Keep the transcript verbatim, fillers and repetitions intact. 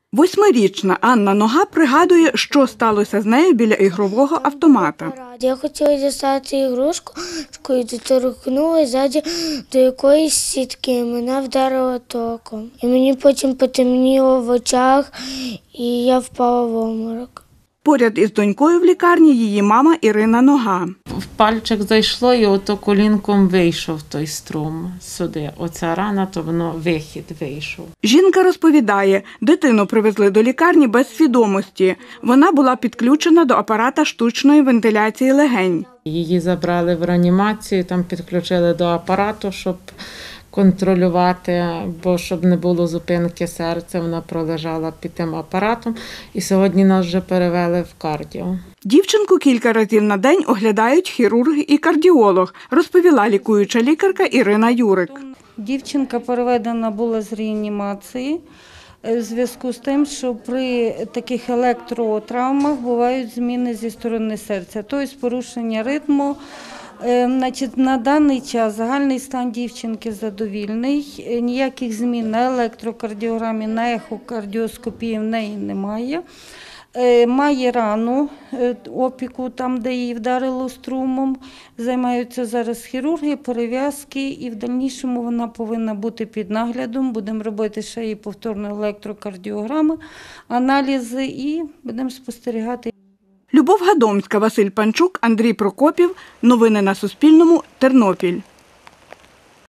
Восьмирічна Анна Нога пригадує, що сталося з нею біля ігрового автомата. Я хотіла дістати ігрушку, доторкнулася ззаді до якоїсь сітки, мене вдарило током. І мені потім потемніло в очах, і я впала в обморок. Поряд із донькою в лікарні її мама Ірина Нога. В пальчик зайшло і ото колінком вийшов той струм сюди. Оця рана, то воно вихід вийшов. Жінка розповідає, дитину привезли до лікарні без свідомості. Вона була підключена до апарата штучної вентиляції легень. Її забрали в реанімацію, там підключили до апарату, щоб контролювати, бо щоб не було зупинки серця, вона пролежала під тим апаратом. І сьогодні нас вже перевели в кардіо. Дівчинку кілька разів на день оглядають хірург і кардіолог, розповіла лікуюча лікарка Ірина Юрик. Дівчинка переведена була з реанімації в зв'язку з тим, що при таких електротравмах бувають зміни зі сторони серця, тобто порушення ритму. Значить, на даний час загальний стан дівчинки задовільний, ніяких змін на електрокардіограмі, на ехокардіоскопії в неї немає. Має рану, опіку там, де її вдарило струмом, займаються зараз хірурги, перев'язки і в дальнішому вона повинна бути під наглядом. Будемо робити ще її повторну електрокардіограму, аналізи і будемо спостерігати. Любов Гадомська, Василь Панчук, Андрій Прокопів. Новини на Суспільному. Тернопіль.